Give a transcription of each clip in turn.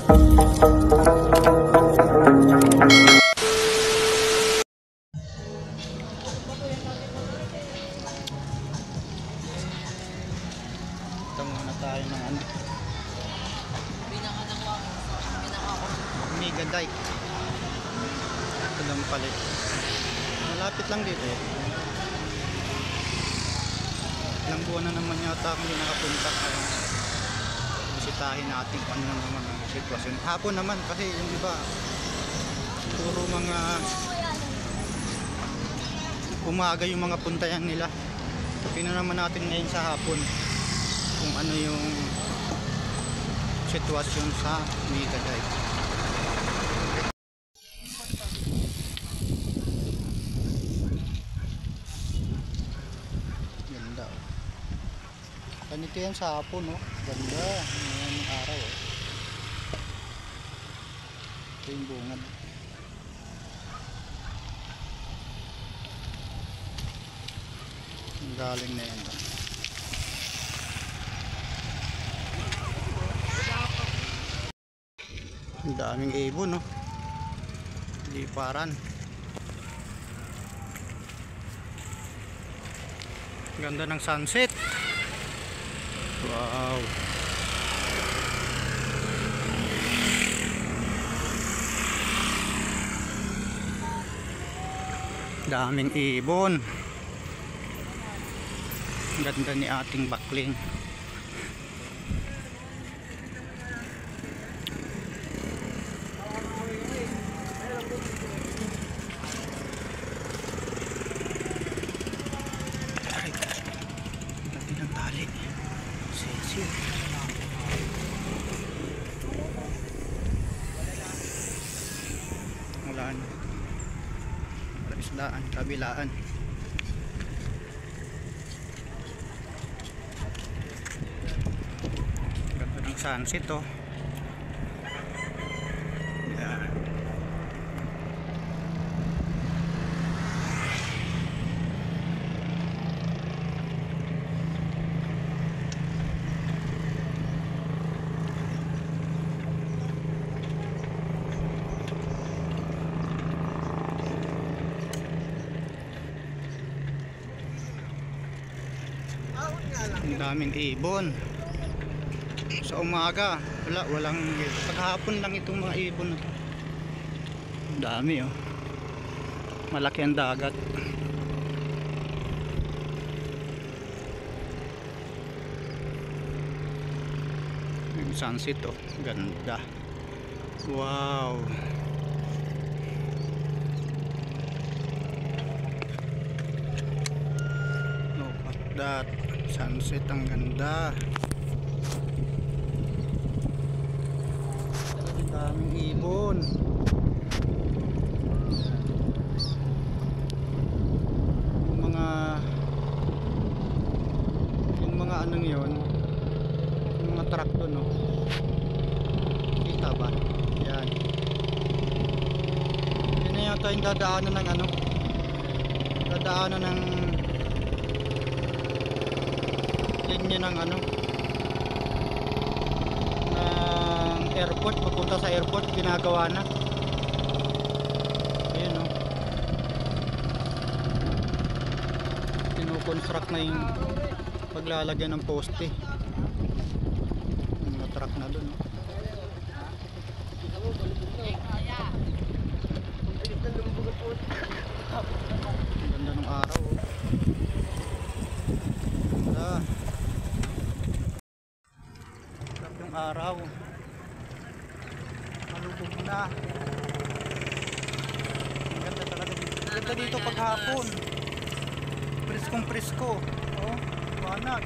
Ito muna tayo ng ano, Mega Dike. Ito lang palit. Malapit lang dito eh. Ilang buwan na naman yata kung hindi nakapunta. Bisitahin natin kung ano naman ang sitwasyon. Hapon naman kasi yung iba puro mga umaga yung mga puntayan nila. Tingnan naman natin ngayon sa hapon kung ano yung sitwasyon sa Mega Dike. Ganda oh. Ganito yan sa hapon oh. Ganda. Ngayon yung araw oh. Ito yung bungad. Ang galing na yan. Ang daming ibon no. Liparan. Ganda ng sunset. Wow. Daming ibon. Ganda ni ating bakling. Wala na. Isdaan, kabilaan. Ganda ng sunset oh. Yeah. Ang daming ibon sa umaga. Walang paghapon lang itong mga ibon na to. Ang dami oh. Malaki ang dagat. Yung sunset oh. Ganda. Wow. Look at that. Sunset, ang ganda. Ang daming ibon. Yung mga anong yon, yung mga truck doon no. Kita ba? Yan. Yan na yata yung dadaanan ng ano, dadaanan ng linya ng ano, ng airport, papunta sa airport. Ginagawa na. Ayun o, kinukonstruct na yung paglalagyan ng poste. Yung mga truck na dun o. Ang ganda ng araw o. Ganda. Yung araw malubog na. Ang ganda talaga dito. Ang ganda dito paghapon. Preskong presko. Oh, wanag.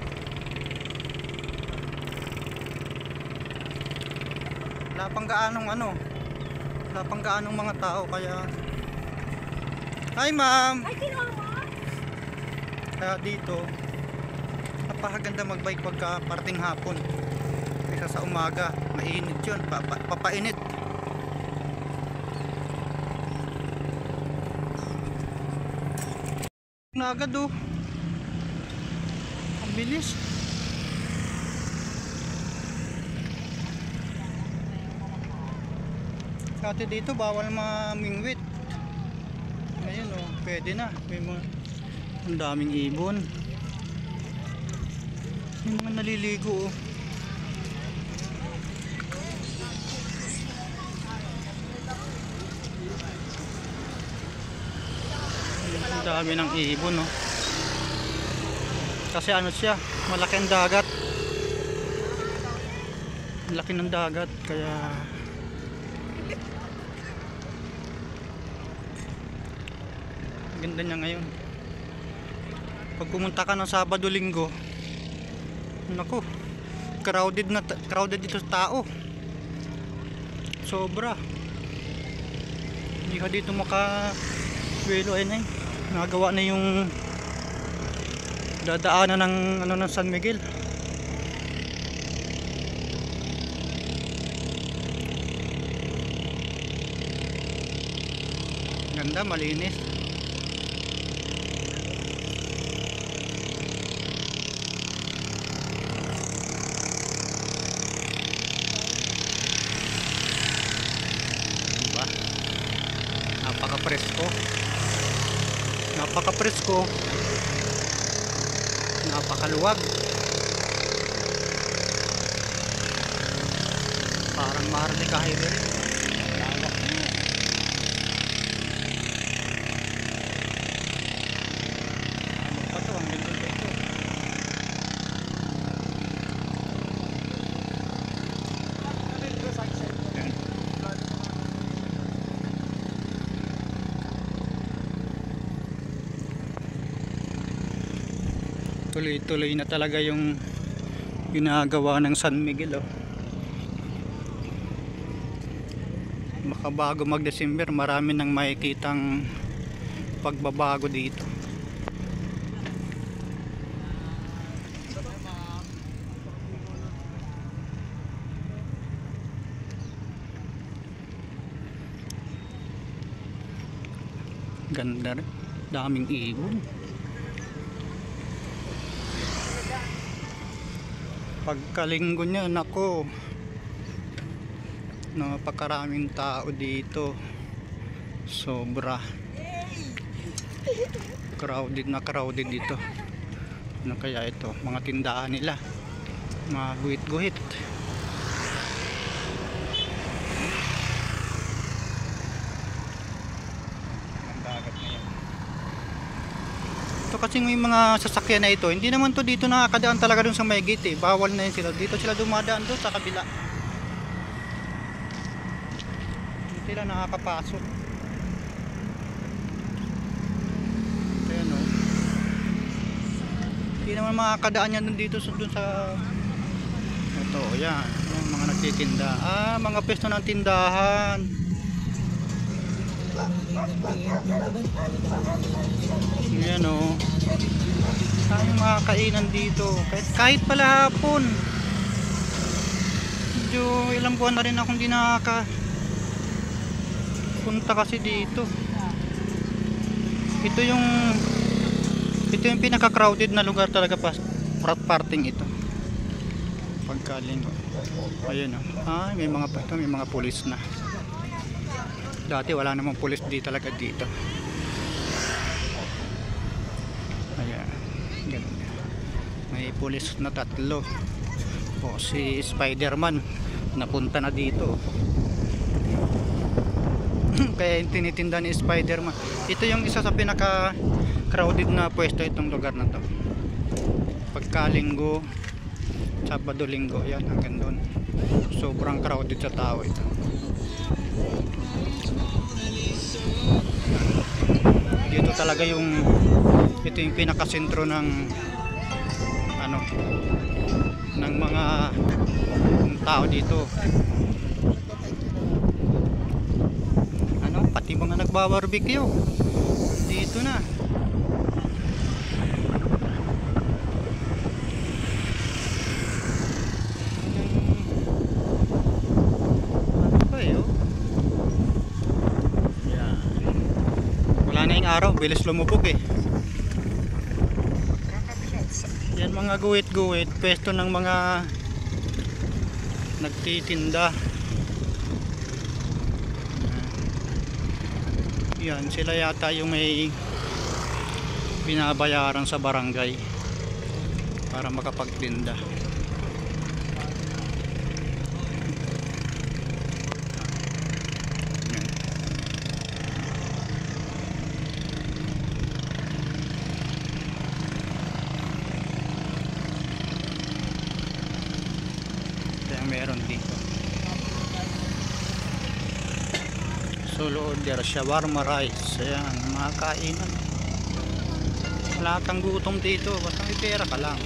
Wala pang gaanong ano, wala pang gaanong mga tao kaya. Hi ma'am. Ay, Kaya dito napakaganda magbike pagka parting hapon. Kaysa sa umaga, mainit yun, papainit. Na agad oh. Ang bilis. Dati dito bawal mamingwit. Ngayon oh, pwede na. May mga, ang daming ibon. May mga naliligo oh. Ang dami ng ibon oh. Kasi ano siya, malaki ang dagat. Laki ng dagat kaya ganda niya ngayon. Pag pumunta ka ng Sabado Linggo, naku, crowded dito sa tao. Sobra. Hindi ka dito makawelo. Ayun ay nagawa na yung dadaanan ng ano ng San Miguel. Ganda, malinis. Diba? Napaka-presko. Napaka-presko. Napakaluwag. Parang Maharlika Highway. Lawak na. Ano pa to? Ang ganda dito. Tuloy-tuloy na talaga yung ginagawa ng San Miguel oh. Makabago mag-December, marami nang makikitang pagbabago dito. Ganda rin, daming ibon. Pagkalinggo niya, nako, napakaraming tao dito. Sobra crowded dito. Ano kaya ito? Mga tindahan nila, mga guhit-guhit. Ang dagat na yan. Ito kasi may mga sasakyan na ito, hindi naman to dito nakakadaan talaga dun sa may gate eh. Bawal na yun sila. Dito sila dumadaan doon sa kabila. Hindi sila nakakapasok. Ayan o. Hindi naman makakadaan yan dun dito dun sa ito, yan. Yung mga nagtitinda. Mga pwesto ng tindahan. Yan o. Tayong mga kainan dito. Kahit pala hapon. Medyo ilang buwan na rin akong di nakakapunta kasi dito. Ito yung pinaka-crowded na lugar talaga pa parting ito. Pagkalinggo. Ayun o. May mga pulis na. Dati wala namang pulis dito talaga dito. Ayan, ganun. May pulis na 3. O si Spider-Man napunta na dito. Kaya yung tinitinda ni Spider-Man. Ito yung isa sa pinaka crowded na pwesto itong lugar na to. Pagkalinggo, Sabado Linggo, yan hanggang doon. Sobrang crowded sa tao ito. Dito talaga ito yung pinakasentro ng ng mga tao dito. Pati mga nagbabarbecue dito na. Wala na yung araw, bilis lumubog eh. Yan mga guwit-guwit, pwesto ng mga nagtitinda. Yan, sila yata yung may binabayaran sa barangay para makapagtinda. Yan, meron dito. Solo order, shawarma rice. Ayan, mga kainan. Lahat ng gutom dito, basta may pera ka lang.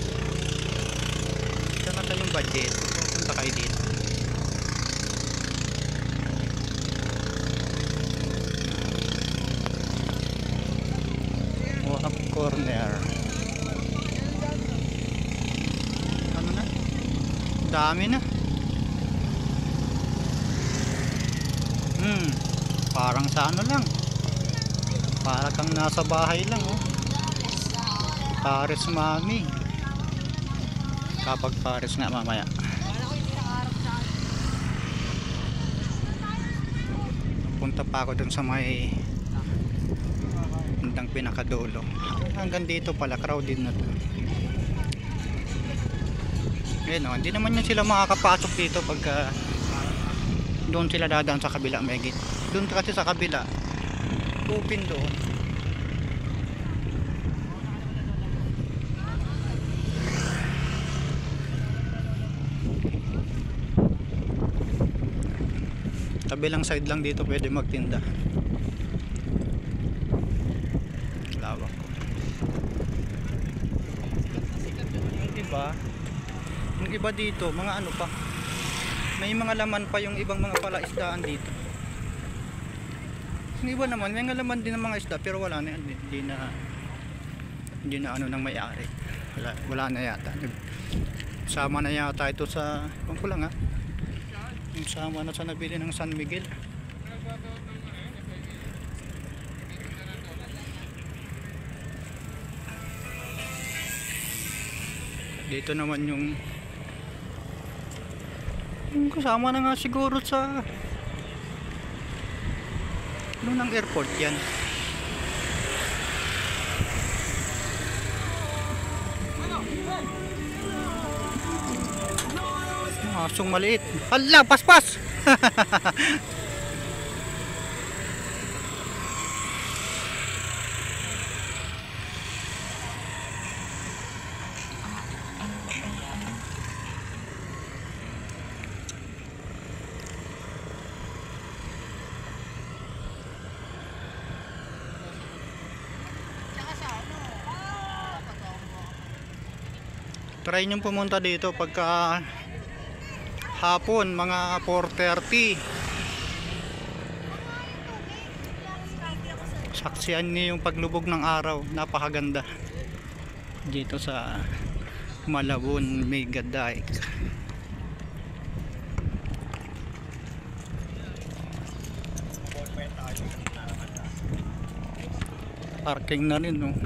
Saka kayong budget, punta kayo dito. Walk corner. Ano na? Dami na. Parang sa ano lang. Para kang nasa bahay lang, oh. Pares Mami. Kapag Pares nga mamaya. Punta pa ako dun sa may hanggang pinakadulo. Hanggang dito pala, crowded na to. Ayan, oh, hindi naman yan sila makakapasok dito pagka doon sila dadaan sa kabila, megit. Doon kasi sa kabila open doon. Kabilang side lang dito pwede magtinda. Lawak. Yung iba dito, mga ano pa, may mga laman pa yung ibang mga palaisdaan dito. Yung iba naman may mga laman din ng mga isda pero wala na, hindi na ano nang may-ari. Wala na yata. Sama na yata ito sa pangkulang, ha. Yung sama na sa nabili ng San Miguel. Dito naman yung kasama na nga siguro sa ano ng airport yan. Asong maliit. Hala, paspas. Try nyo pumunta dito pagka hapon, mga 4:30. Saksihan niyo yung paglubog ng araw, napakaganda dito sa Malabon Mega Dike. Parking na rin, no.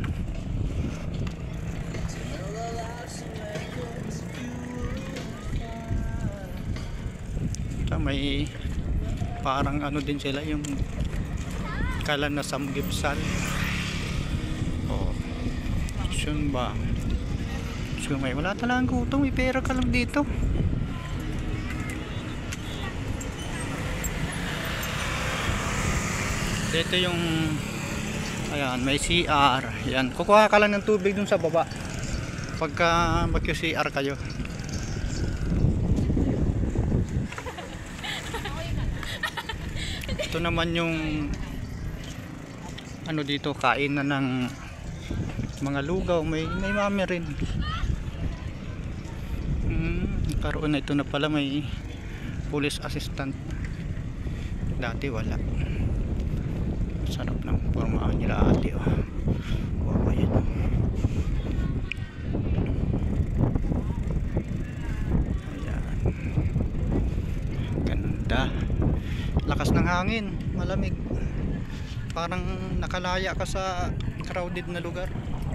May parang ano din sila, yung kalan na samgipsal. Oh, yun ba? So may wala talagang gutom, may pera ka lang dito. Dito yung ayan, may CR. Yan, kukuha ka lang ng tubig dun sa baba pagka mag-CR kayo. Ito naman yung ano dito, kain na ng mga lugaw, may mami rin. Karoon na ito na pala, may police assistant. Dati wala. Sarap ng pormahan nila ate, oh. Wow, ayan, oh. Ayan. Ganda. Lakas ng hangin, malamig. Parang nakalaya ka sa crowded na lugar.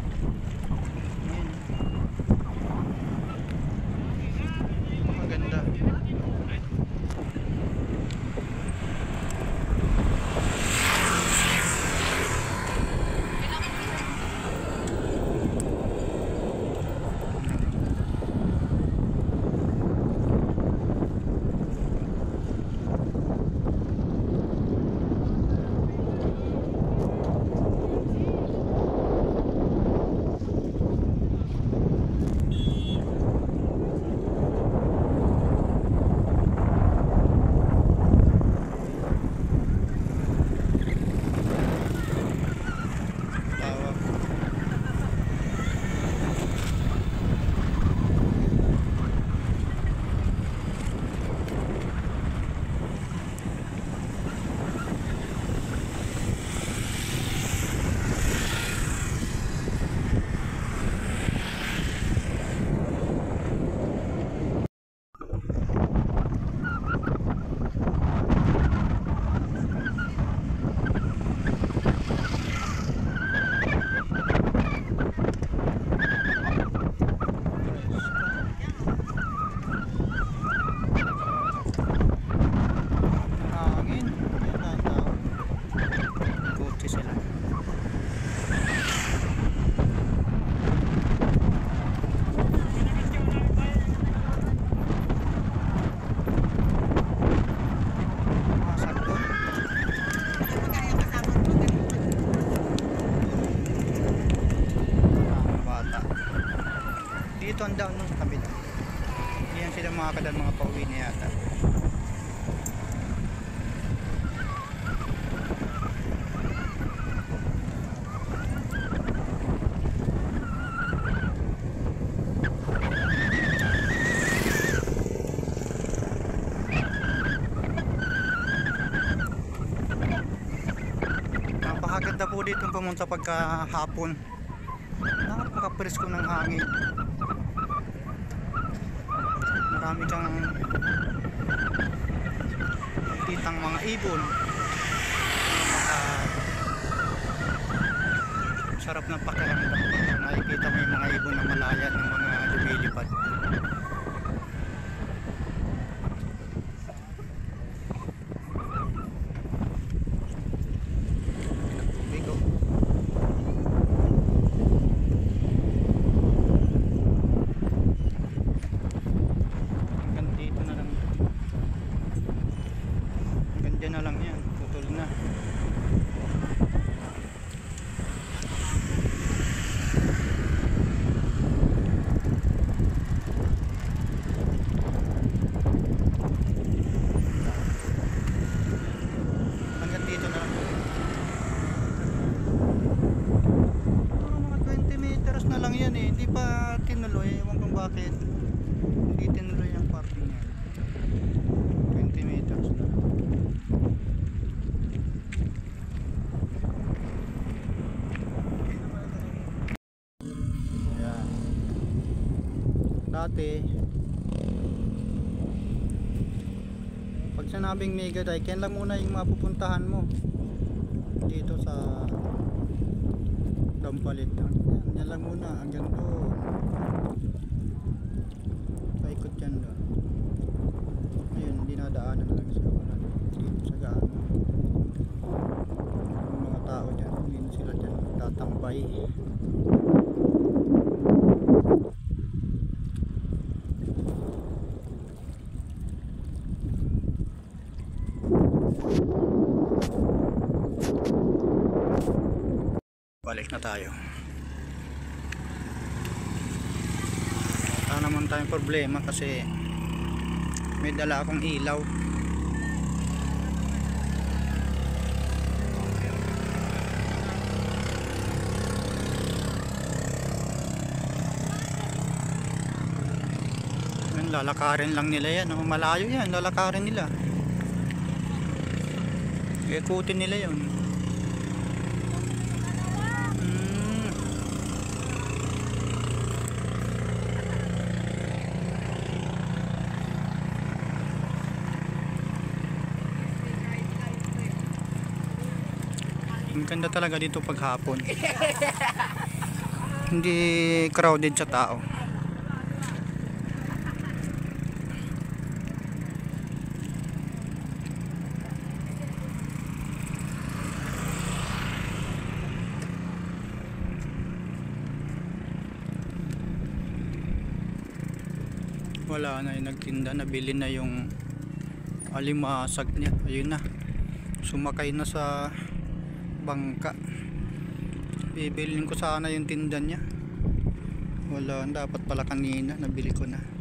Maganda. sila mga pauwi na yata. Napakaganda po dito pumunta pagka hapon. Napakapresko ng hangin. Marami kang kitang mga ibon. Sarap ng pakiramdam pag nakikita mo yung mga ibon na malaya ng mga lumilipad. Diyan na lang yan, putol na. Hanggang dito na lang. Mga 20 meters na lang yan eh, hindi pa tinuloy, ewan kung bakit hindi tinuloy ang parking niya. 20 meters na. Dati pag sinabing Mega Dike, yan lang muna yung mapupuntahan mo dito sa Dampalit. Yan lang muna hanggang doon, paikot yan doon. Ayun, dinadaanan na lang siya dito sa gaan. Yung mga tao dyan, hindi sila dyan tatambay. Balik na tayo. Wala naman tayong problema kasi may dala akong ilaw. Lalakarin lang nila yan, malayo yan, lalakarin nila, ikutin nila yun. Ang ganda talaga dito paghapon. Hindi crowded sa tao. Wala na yung nagtinda, nabili na yung alimasag niya. Ayun na, sumakay na sa bangka. Bibilin ko sana yung tinda niya. Wala, dapat pala kanina nabili ko na.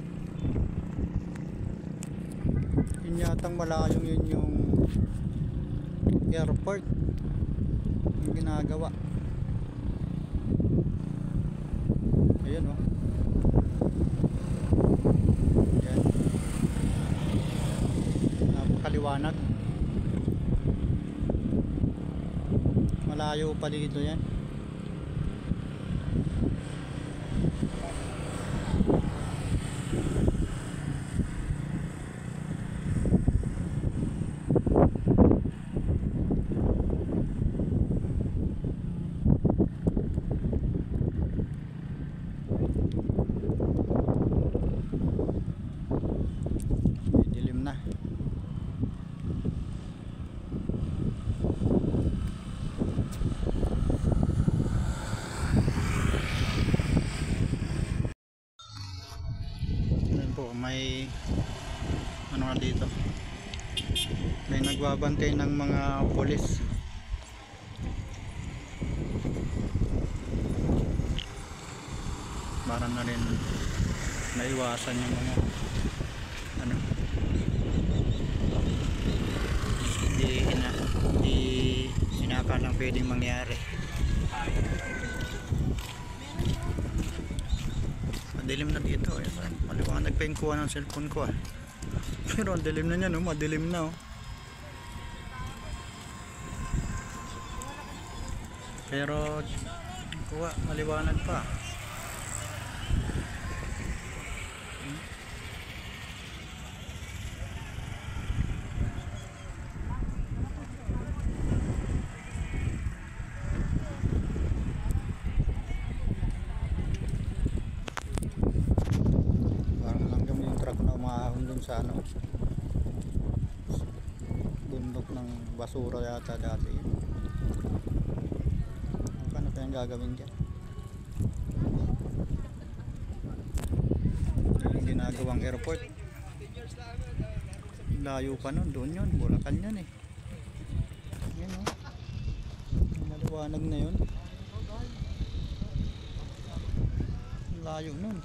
Yun yatang malayong yun yung airport yung ginagawa. Ayun oh. Yan, napakaliwanag. Malayo pa dito yan. Dilim na. May ano nga dito, may nagbabantay ng mga pulis para na rin naiwasan yung mga pwedeng mangyari. Madilim na dito. Maliwanag pa yung kuha ng cellphone ko. Pero ang dilim na niya, no? Madilim na. Pero kuha, maliwanag pa. Sa ano, bundok ng basura yata dati. Paano kayang gagawin dyan? Yung ginagawang airport, layo pa nun, doon yun, Bulacan yun eh. Yan o, maliwanag na yun, layo nun.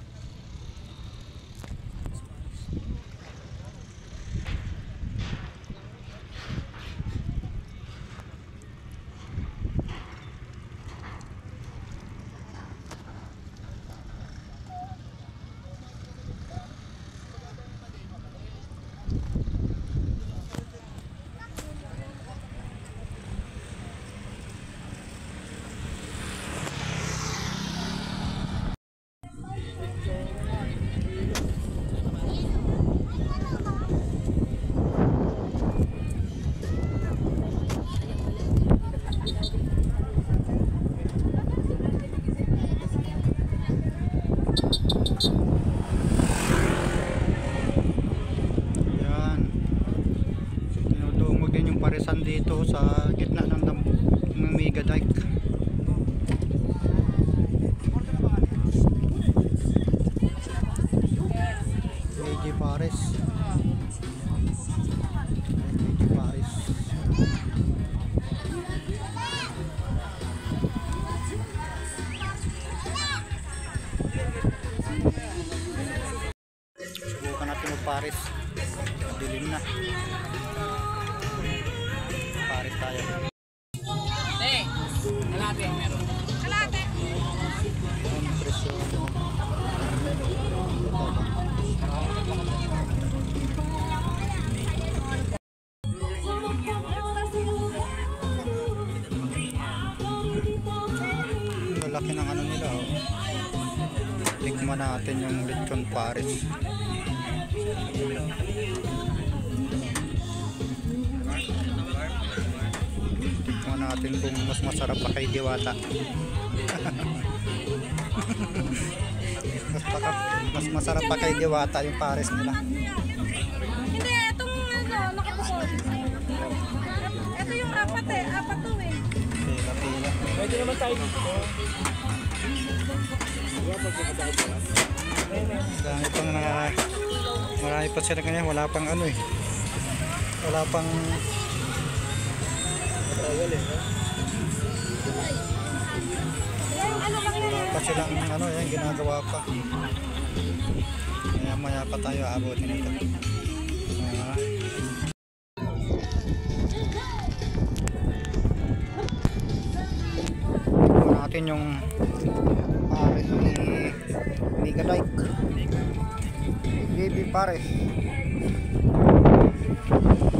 Parisan dito sa gitna ng Mega Dike. AG Pares. AG Pares. Subukan natin mag-Pares. Dilim na. Pares tayo. Kalate meron. Kalate. Ang presyo. Lalaki ng ano nila. Tikman natin yung lechon Pares. Natin kung mas masarap pa kay Diwata. mas masarap pa kay Diwata yung Pares nila. Hindi, itong nakapukod. Ito yung apat eh. Apat to eh. Pila. Pwede naman tayo dito. Dahil pang marami pa sila kanya. Wala pang ano eh. Wala pang wala pa silang ano yan, ginagawa pa. Maya maya pa tayo aabotin nito. Natin yung Pares ni Mega Dike. JB Pares.